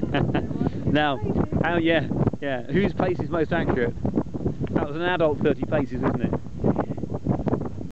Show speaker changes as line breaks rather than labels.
Now, yeah, whose pace is most accurate? That was an adult 30 paces, isn't it?